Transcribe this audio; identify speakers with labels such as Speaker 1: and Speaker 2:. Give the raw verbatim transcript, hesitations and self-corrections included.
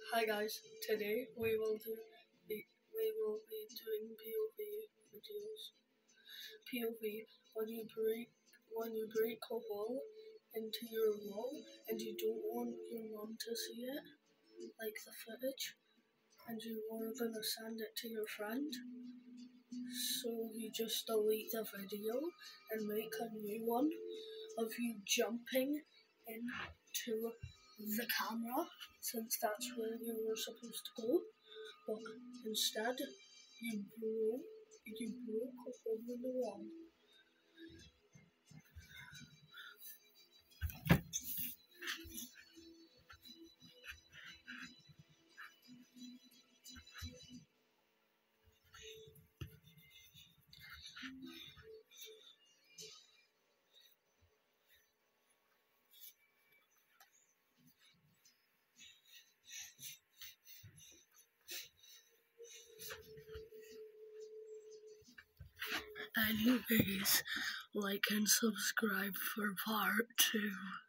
Speaker 1: Hi guys, today we will do we will be doing P O V videos. P O V when you break when you break a hole into your wall and you don't want your mom to see it, like the footage, and you are gonna send it to your friend. So you just delete the video and make a new one of you jumping into the camera, since that's where you were supposed to go, but instead you broke you broke a hole in the wall. Anyways, like and subscribe for part two.